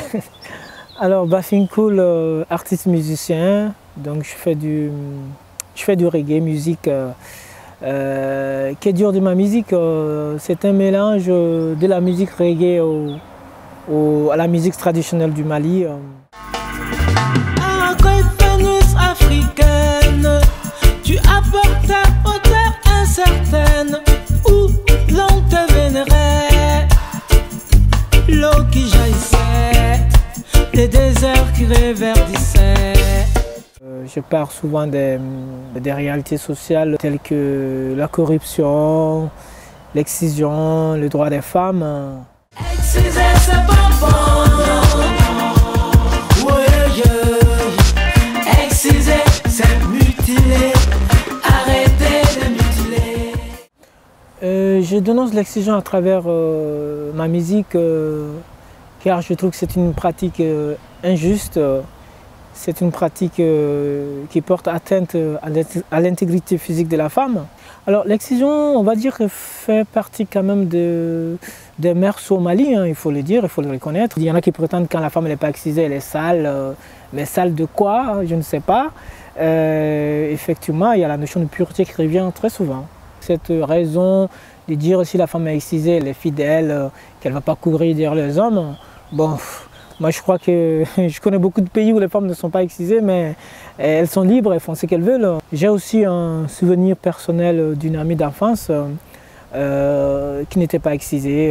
Alors Bafincool, artiste musicien, donc je fais du reggae, musique. Qui est dur de ma musique, c'est un mélange de la musique reggae à la musique traditionnelle du Mali. Africaine, tu apportes ta hauteur incertaine où l'on te vénérait. L'eau qui jaillissait, les déserts qui réverdissaient. Je parle souvent des réalités sociales telles que la corruption, l'excision, le droit des femmes. Exciser, c'est pas bon. Exciser, c'est mutiler. Arrêtez de mutiler. Je dénonce l'excision à travers ma musique car je trouve que c'est une pratique injuste. C'est une pratique qui porte atteinte à l'intégrité physique de la femme. Alors l'excision, on va dire, fait partie quand même des mœurs au Mali, hein, il faut le dire, il faut le reconnaître. Il y en a qui prétendent que quand la femme n'est pas excisée, elle est sale. Mais sale de quoi? Je ne sais pas. Effectivement, il y a la notion de pureté qui revient très souvent. Cette raison de dire si la femme est excisée, elle est fidèle, qu'elle ne va pas courir derrière les hommes, bon. Moi, je crois que je connais beaucoup de pays où les femmes ne sont pas excisées, mais elles sont libres, elles font ce qu'elles veulent. J'ai aussi un souvenir personnel d'une amie d'enfance qui n'était pas excisée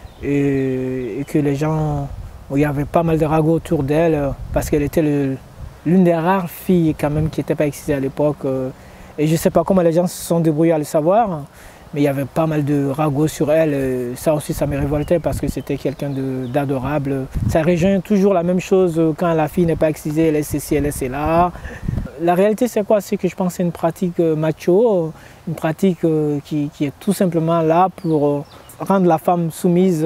et que les gens, il y avait pas mal de ragots autour d'elle parce qu'elle était l'une des rares filles quand même qui n'était pas excisée à l'époque. Et je ne sais pas comment les gens se sont débrouillés à le savoir. Mais il y avait pas mal de ragots sur elle, ça aussi ça me révoltait parce que c'était quelqu'un d'adorable. Ça rejoint toujours la même chose quand la fille n'est pas excisée, elle est ceci, elle est cela. La réalité c'est quoi? C'est que je pense que c'est une pratique macho, une pratique qui est tout simplement là pour rendre la femme soumise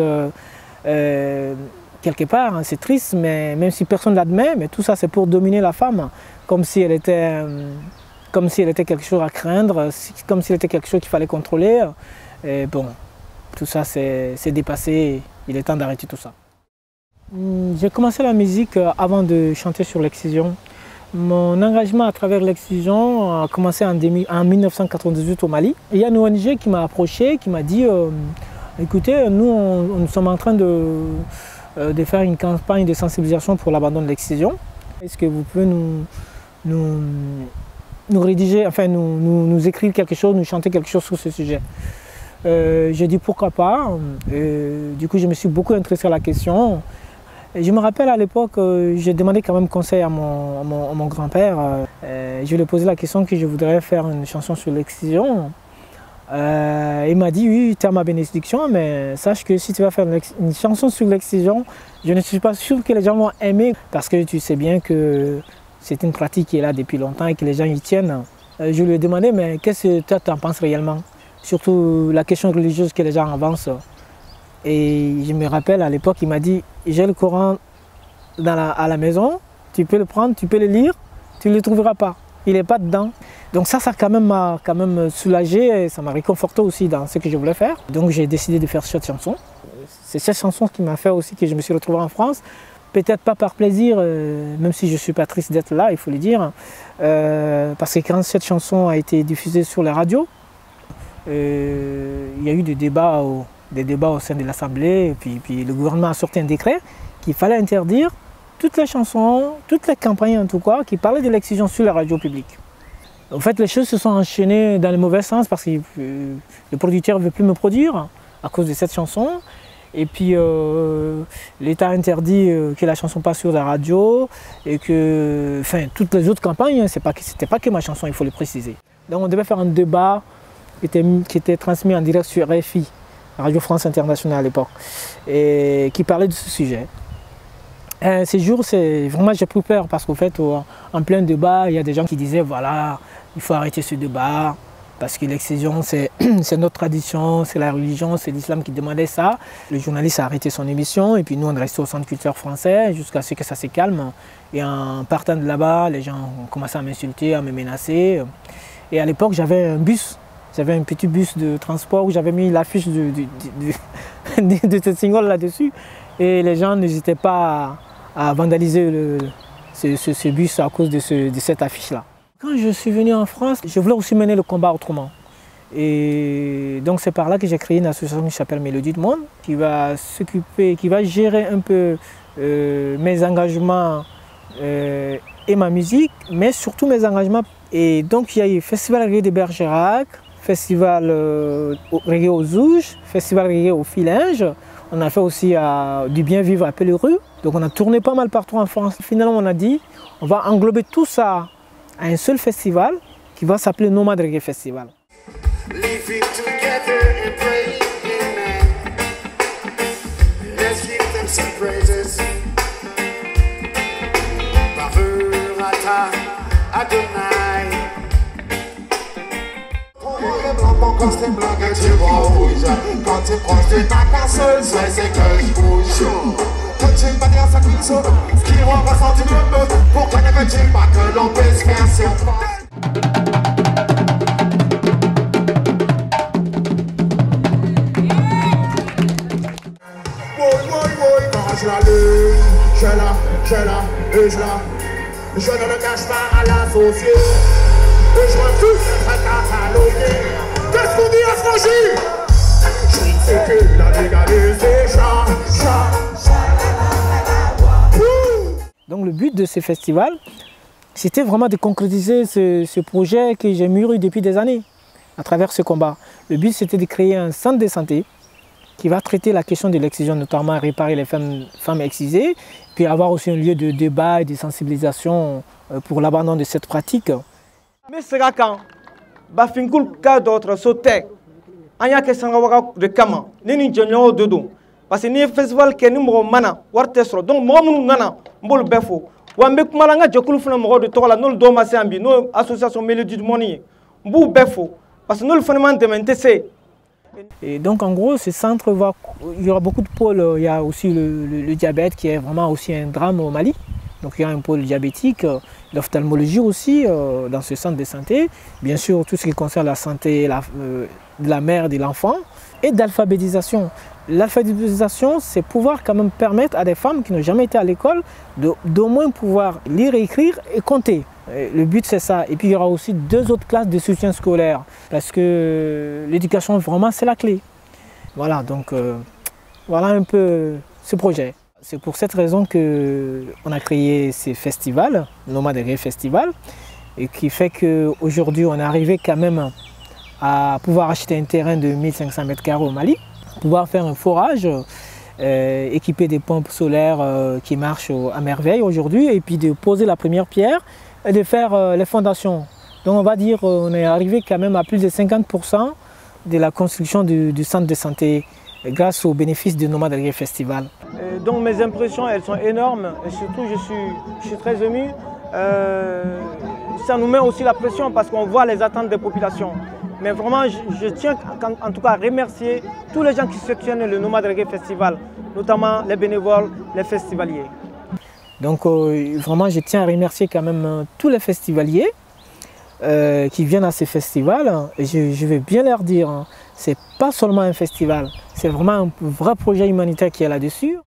quelque part. Hein. C'est triste, mais même si personne ne l'admet, mais tout ça c'est pour dominer la femme, comme si elle était quelque chose à craindre, comme si elle était quelque chose qu'il fallait contrôler. Et bon, tout ça c'est dépassé, il est temps d'arrêter tout ça. J'ai commencé la musique avant de chanter sur l'excision. Mon engagement à travers l'excision a commencé en 1998 au Mali. Il y a une ONG qui m'a approché, qui m'a dit écoutez, nous sommes en train de faire une campagne de sensibilisation pour l'abandon de l'excision. Est-ce que vous pouvez nous rédiger, enfin nous écrire quelque chose, nous chanter quelque chose sur ce sujet. J'ai dit pourquoi pas. Du coup je me suis beaucoup intéressé à la question. Et je me rappelle à l'époque, j'ai demandé quand même conseil à mon grand-père. Je lui ai posé la question que je voudrais faire une chanson sur l'excision. Il m'a dit oui, tu as ma bénédiction, mais sache que si tu vas faire une chanson sur l'excision, je ne suis pas sûr que les gens vont aimer parce que tu sais bien que c'est une pratique qui est là depuis longtemps et que les gens y tiennent. Je lui ai demandé, mais qu'est-ce que toi tu en penses réellement? Surtout la question religieuse que les gens avancent. Et je me rappelle à l'époque, il m'a dit, j'ai le Coran à la maison, tu peux le prendre, tu peux le lire, tu ne le trouveras pas. Il n'est pas dedans. Donc ça m'a quand même soulagé et ça m'a réconforté aussi dans ce que je voulais faire. Donc j'ai décidé de faire cette chanson. C'est cette chanson qui m'a fait aussi que je me suis retrouvé en France. Peut-être pas par plaisir, même si je ne suis pas triste d'être là, il faut le dire. Parce que quand cette chanson a été diffusée sur la radio, il y a eu des débats au sein de l'Assemblée. Et puis le gouvernement a sorti un décret qu'il fallait interdire toutes les chansons, toutes les campagnes en tout cas, qui parlaient de l'excision sur la radio publique. En fait, les choses se sont enchaînées dans le mauvais sens parce que le producteur ne veut plus me produire à cause de cette chanson. Et puis l'État interdit que la chanson passe sur la radio et que, enfin, toutes les autres campagnes, c'était pas que ma chanson, il faut le préciser. Donc on devait faire un débat qui était transmis en direct sur RFI, Radio France Internationale à l'époque, et qui parlait de ce sujet. Ces jours, vraiment j'ai pris peur parce qu'en fait, en plein débat, il y a des gens qui disaient voilà, il faut arrêter ce débat. Parce que l'excision, c'est notre tradition, c'est la religion, c'est l'islam qui demandait ça. Le journaliste a arrêté son émission et puis nous on est resté au centre culturel français jusqu'à ce que ça se calme. Et en partant de là-bas, les gens ont commencé à m'insulter, à me menacer. Et à l'époque, j'avais un bus, j'avais un petit bus de transport où j'avais mis l'affiche de ce single là-dessus. Et les gens n'hésitaient pas à vandaliser ce bus à cause de cette affiche-là. Quand je suis venu en France, je voulais aussi mener le combat autrement. Et donc c'est par là que j'ai créé une association qui s'appelle Mélodie du Monde, qui va s'occuper, qui va gérer un peu mes engagements et ma musique, mais surtout mes engagements. Et donc il y a eu Festival Reggae de Bergerac, Festival Reggae aux Zouges, Festival Reggae au Filinge. On a fait aussi du bien vivre à Pellerue. Donc on a tourné pas mal partout en France. Finalement on a dit, on va englober tout ça à un seul festival qui va s'appeler Nomad Reggae Festival. Quand c'est blanc que tu vois rouge, quand tu croises tu n'as qu'un seul souhait, c'est que je bouge. Quand tu vas dire ça qui saute, ce qui rend ressentir le mot, pourquoi ne veux-tu pas que l'on puisse faire sur toi? Quand je l'allume, je ne le cache pas à l'associé. Et je refuse d'être catalogué. Qu'est-ce qu'on dit à ce magie? Je sais que la légalité, Donc le but de ces festivals, c'était vraiment de concrétiser ce projet que j'ai mûri depuis des années à travers ce combat. Le but c'était de créer un centre de santé qui va traiter la question de l'excision, notamment réparer les femmes excisées, puis avoir aussi un lieu de débat et de sensibilisation pour l'abandon de cette pratique. Mais c'est quand Bafinkul ka d'autres sauté anya ke sanga waka de kama ni ni jonyo dodo parce que ni festival ke ni mo mana warte soro donc mo munu nana mbol befo wa mbe kumala nga jokulu funa mo de tola nol do ma sambi no association Mélodie du Monde mbu befo parce que nol fondement de mentese. Et donc en gros ce centre il y aura beaucoup de pôles, il y a aussi le diabète qui est vraiment aussi un drame au Mali. Donc il y a un pôle diabétique, l'ophtalmologie aussi dans ce centre de santé, bien sûr tout ce qui concerne la santé de la mère et de l'enfant, et d'alphabétisation. L'alphabétisation, c'est pouvoir quand même permettre à des femmes qui n'ont jamais été à l'école d'au moins pouvoir lire, écrire et compter. Le but c'est ça. Et puis il y aura aussi 2 autres classes de soutien scolaire, parce que l'éducation vraiment c'est la clé. Voilà, donc voilà un peu ce projet. C'est pour cette raison qu'on a créé ces festivals, Nomad Reggae Festival, et qui fait qu'aujourd'hui on est arrivé quand même à pouvoir acheter un terrain de 1500 m² au Mali, pouvoir faire un forage, équiper des pompes solaires qui marchent à merveille aujourd'hui, et puis de poser la première pierre et de faire les fondations. Donc on va dire qu'on est arrivé quand même à plus de 50% de la construction du centre de santé grâce aux bénéfices du Nomad Reggae Festival. Donc mes impressions elles sont énormes et surtout je suis très ému. Ça nous met aussi la pression parce qu'on voit les attentes des populations. Mais vraiment je tiens en tout cas à remercier tous les gens qui soutiennent le Nomad Reggae Festival, notamment les bénévoles, les festivaliers. Donc vraiment je tiens à remercier quand même tous les festivaliers qui viennent à ces festivals. Et je vais bien leur dire, c'est pas seulement un festival, c'est vraiment un vrai projet humanitaire qui est là-dessus.